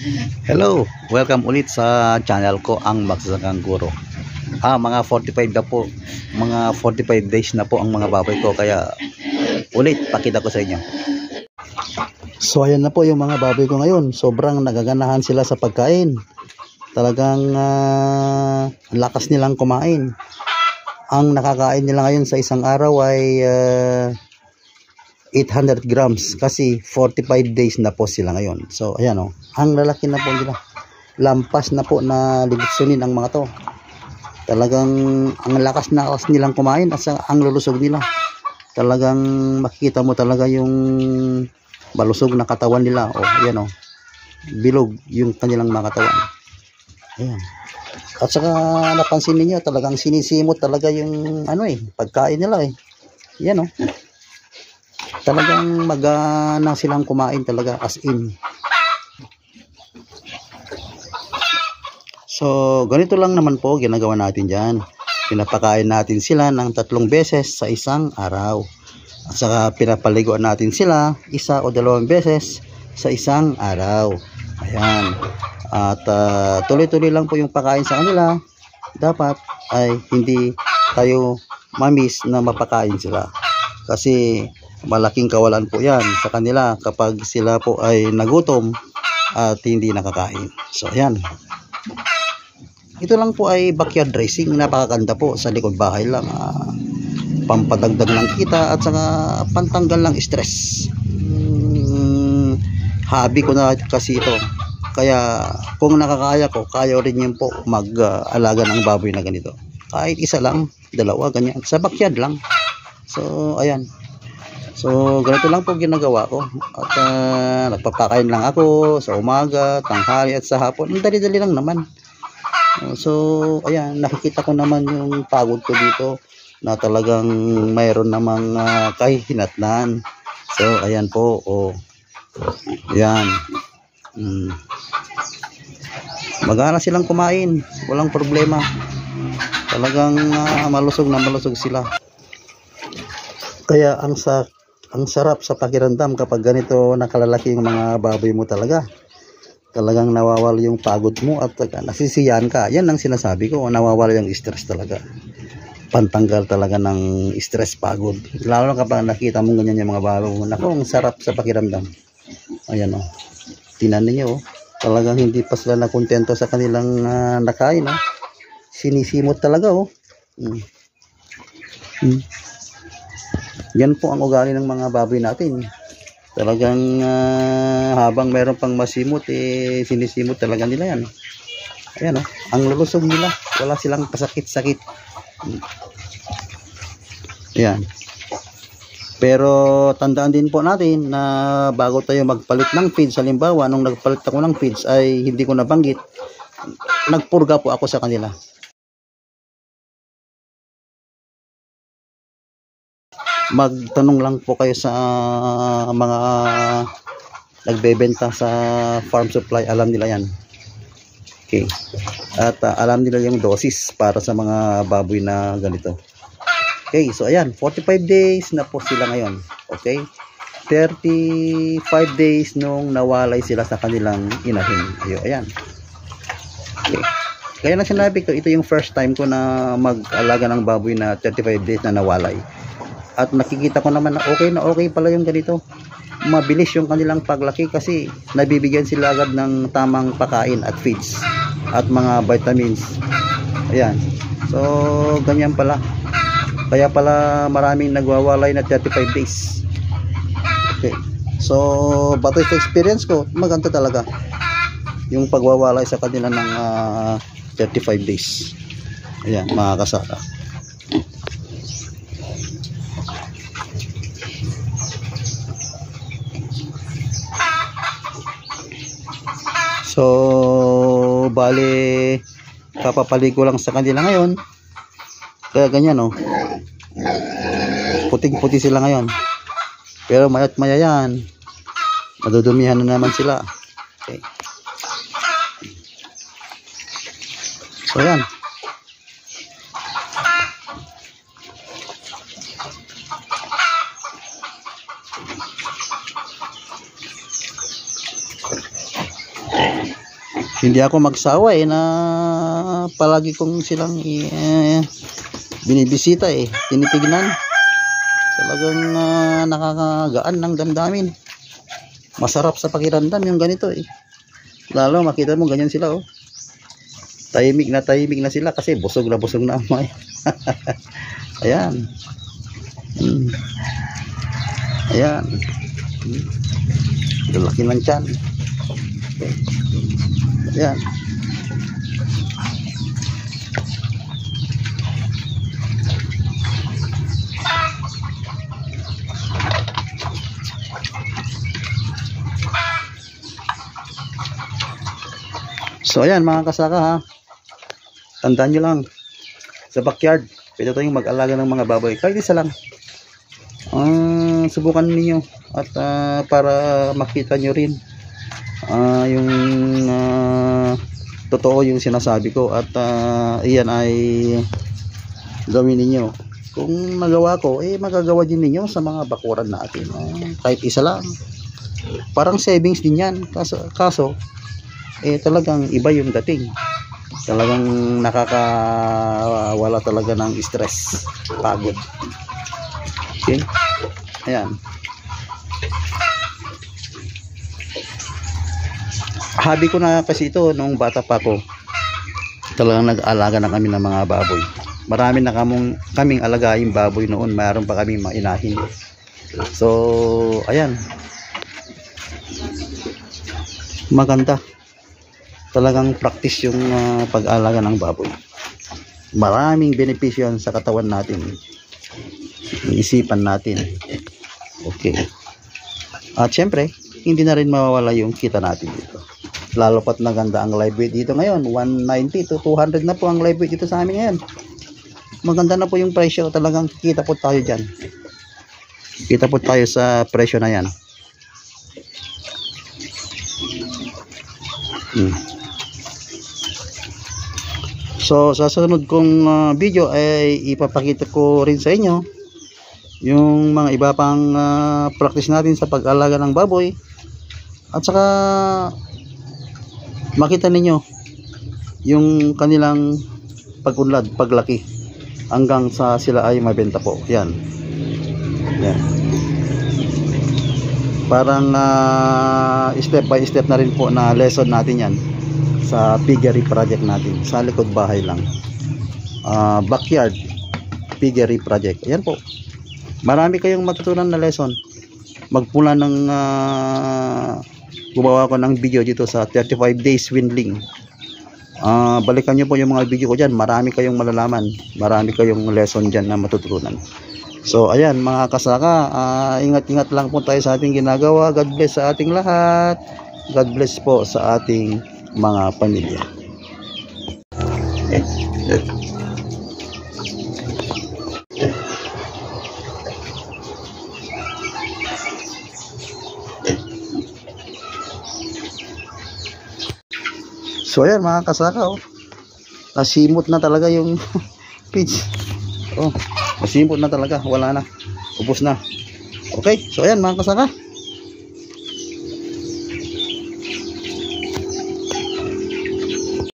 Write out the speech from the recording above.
Hello, welcome ulit sa channel ko, ang Magsasakang Guro. Mga 45 na po, mga 45 days na po ang mga baboy ko, kaya ulit pakita ko sa inyo. So ayan na po yung mga baboy ko ngayon. Sobrang nagaganahan sila sa pagkain. Talagang lakas nilang kumain. Ang nakakain nila ngayon sa isang araw ay 800 grams kasi 45 days na po sila ngayon. So ayan o, ang lalaki na po nila. Lampas na po na libitsunin ang mga to. Talagang ang lakas nilang kumain at ang lulusog nila. Talagang makikita mo talaga yung malusog na katawan nila. O ayan o, bilog yung kanilang mga katawan. Ayan. At saka napansin niyo talagang sinisimot talaga yung pagkain nila Ayan o. Talagang magana silang kumain talaga, as in. So ganito lang naman po ginagawa natin dyan. Pinapakain natin sila ng 3 beses sa isang araw. At saka pinapaliguan natin sila 1 o 2 beses sa isang araw. Ayan. At tuloy-tuloy lang po yung pakain sa kanila. Dapat ay hindi tayo mamiss na mapakain sila. Kasi malaking kawalan po yan sa kanila kapag sila po ay nagutom at hindi nakakain. So ayan, ito lang po ay backyard racing. Napakaganda po, sa likod bahay lang, pampadagdag ng kita at saka pantanggal ng stress. Hobby ko na kasi ito, kaya kung nakakaya ko, kaya rin yun po mag-alaga ng baboy na ganito, kahit 1 lang, 2, ganyan, sa backyard lang. So ayan. So ganito lang po ginagawa ko. At nagpapakain lang ako sa umaga, tanghali at sa hapon. Ang dali-dali lang naman. So ayan, nakikita ko naman yung pagod ko dito na talagang mayroon namang kahihinatnan. So ayan po. Ayan. Magana silang kumain, walang problema. Talagang malusog na malusog sila. Kaya ang sarap sa pakiramdam kapag ganito nakalalaki yung mga baboy mo talaga. Talagang nawawala yung pagod mo at nasisiyahan ka. Yan ang sinasabi ko, nawawala yung stress talaga. Pantanggal talaga ng stress, pagod. Lalo na kapag nakita mo ganyan yung mga baboy mo. Naku, ang sarap sa pakiramdam. Ayan o. Tinan niyo o. Talagang hindi pa sila nakontento sa kanilang nakain o. Sinisimot talaga o. Yan po ang ugali ng mga baboy natin. Talagang habang meron pang masimot, sinisimot talaga nila yan. Ayan o, ang lulusog nila. Wala silang pasakit-sakit. Ayan. Pero tandaan din po natin na bago tayo magpalit ng feeds, halimbawa nung nagpalit ako ng feeds ay hindi ko nabanggit, nagpurga po ako sa kanila. Magtanong lang po kayo sa mga nagbebenta sa farm supply, alam nila yan. Okay. At alam nila yung dosis para sa mga baboy na ganito. Okay, so ayan, 45 days na po sila ngayon. Okay, 35 days nung nawalay sila sa kanilang inahin. Ayan. Okay. Kaya na sinabi ko, ito yung first time ko na mag-alaga ng baboy na 35 days na nawalay. At nakikita ko naman na okay pala yung ganito. Mabilis yung kanilang paglaki kasi nabibigyan sila agad ng tamang pakain at feeds at mga vitamins. Ayan. So ganyan pala. Kaya pala maraming nagwawalay na 35 days. Okay. So bato sa experience ko, maganda talaga yung pagwawalay sa kanila ng 35 days. Ayan, mga kasaka. So bali kapapaligo lang sa kanila ngayon. Kaya ganyan o. Puting-puti sila ngayon. Pero maya't maya yan, madudumihan na naman sila. Okay. So yan. Hindi ako magsawa na palagi kong silang binibisita tinitignan. Talagang nakakagaan ng damdamin. Masarap sa pakiramdam yung ganito Lalo makita mo ganyan sila tahimik na sila kasi busog na amoy. Ayan. Ayan. Laki ng tiyan. Ayan. So ayan mga kasaka tandaan nyo lang sa backyard pwede tayong mag-alaga ng mga baboy kahit isa lang. Subukan ninyo at para makita nyo rin yung totoo yung sinasabi ko at iyan ay gawin ninyo. Kung magawa ko magagawa din ninyo sa mga bakuran natin kahit isa lang. Parang savings din yan kaso talagang iba yung dating. Talagang nakakawala talaga ng stress, pagod. Okay? Ayan. Hobby ko na kasi ito nung bata pa ko. Talagang nag-aalaga na kami ng mga baboy. Marami na kaming alagaing baboy noon. Mayroon pa kaming mga inahin. So, ayan. Maganda. Talagang practice yung pag-alaga ng baboy. Maraming benepisyo sa katawan natin. Isipan natin. Okay. At syempre, hindi na rin mawawala yung kita natin dito. Lalo pat maganda ang live weight dito ngayon. 190 to 200 na po ang live weight dito sa amin ngayon. Maganda na po yung presyo. Talagang kita po tayo dyan. Kita po tayo sa presyo na yan. So sa sunod kong video ay ipapakita ko rin sa inyo yung mga iba pang practice natin sa pag-alaga ng baboy at saka makita ninyo yung kanilang pag-unlad, paglaki hanggang sa sila ay mabenta po. Yan. Yan. Parang step by step na rin po na lesson natin yan sa piggery project natin sa likod bahay lang. Backyard piggery project. Ayan po. Marami kayong matutunan na lesson. Magmula ng gumawa ko ng video dito sa 35 days swindling. Balikan nyo po yung mga video ko dyan. Marami kayong malalaman. Marami kayong lesson dyan na matutunan. So ayan mga kasaka, ingat-ingat lang po tayo sa ating ginagawa. God bless sa ating lahat. God bless po sa ating mga pamilya. So ayan mga kasaka, nasimot na talaga yung page. Nasimot na talaga, wala na, ubos na. Okay, so ayan mga kasaka,